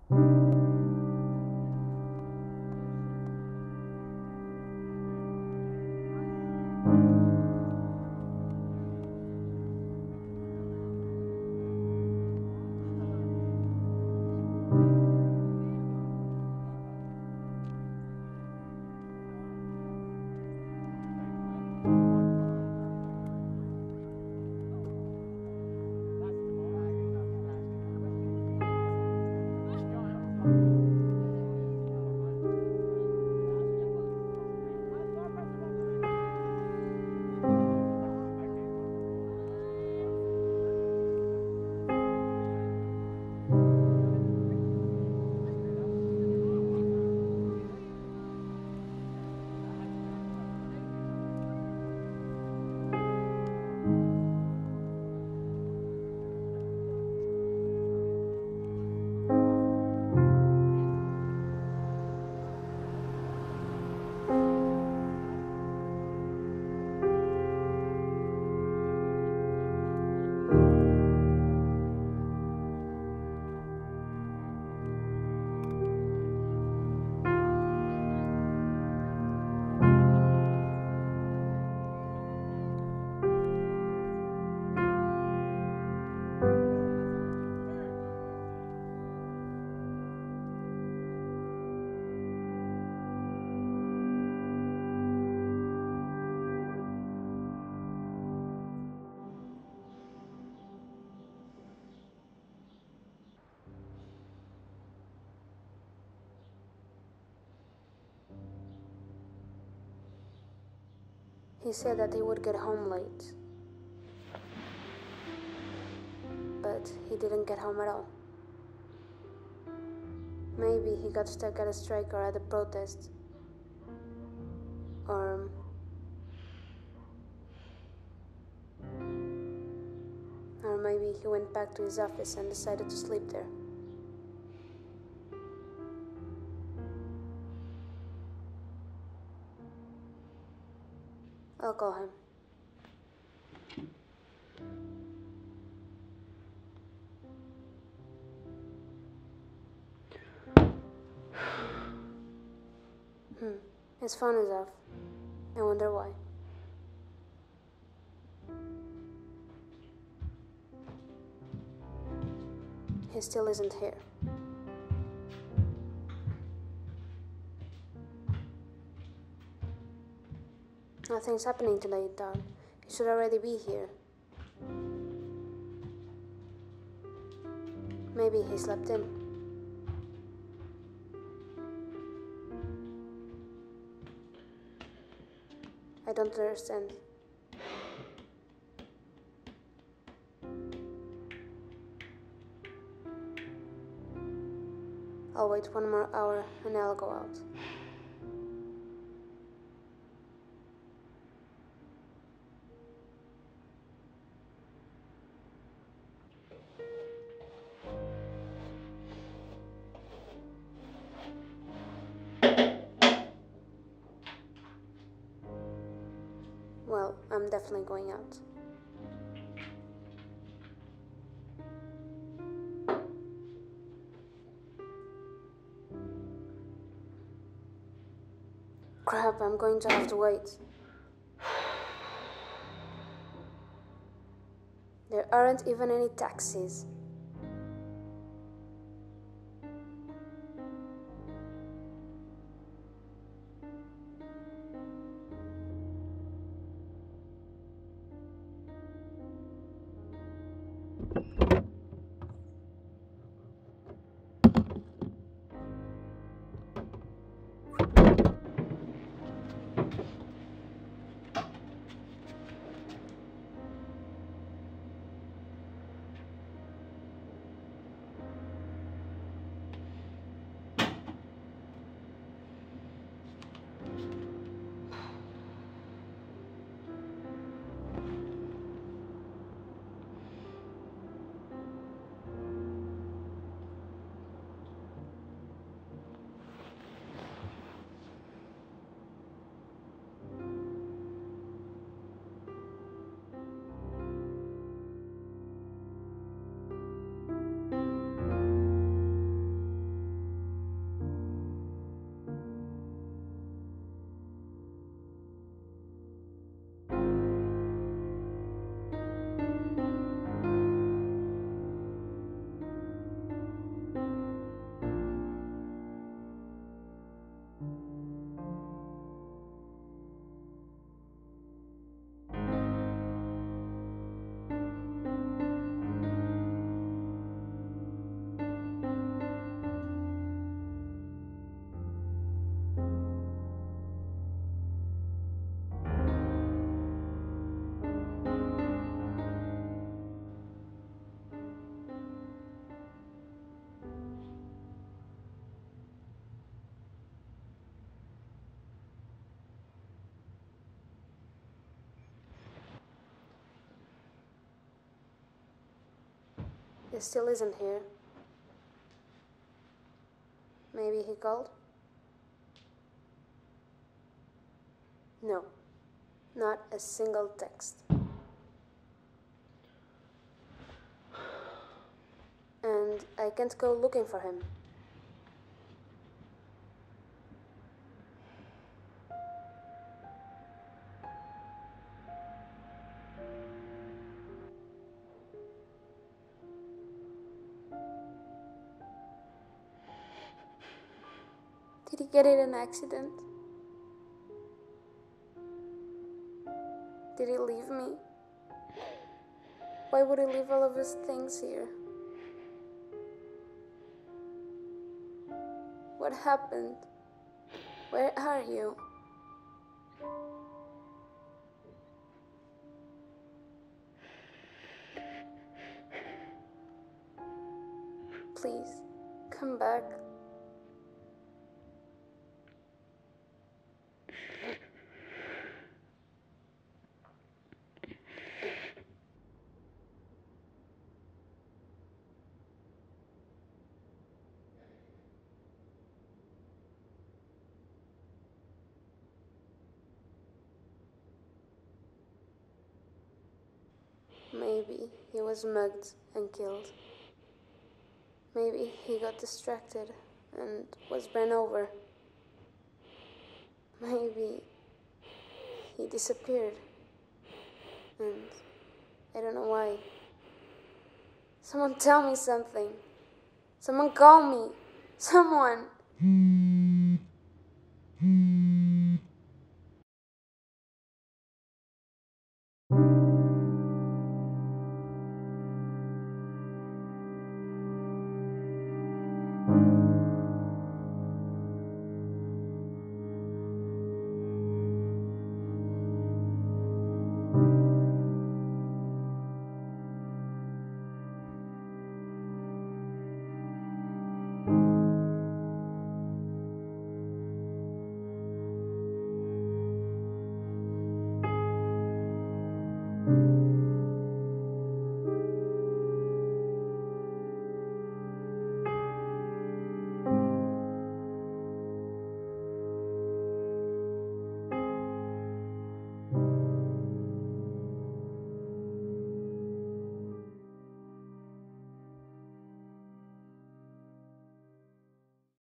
He said that he would get home late. But he didn't get home at all. Maybe he got stuck at a strike or at a protest. Or maybe he went back to his office and decided to sleep there. I'll call him. His phone is off. I wonder why. He still isn't here. Nothing's happening today, Don. He should already be here. Maybe he slept in. I don't understand. I'll wait 1 more hour and I'll go out. Well, I'm definitely going out. Crap, I'm going to have to wait. There aren't even any taxis. He still isn't here. Maybe he called? No, not a single text. And I can't go looking for him. Did he get in an accident? Did he leave me? Why would he leave all of his things here? What happened? Where are you? Please, come back. Maybe he was mugged and killed. Maybe he got distracted and was ran over. Maybe he disappeared. And I don't know why. Someone tell me something. Someone call me. Someone.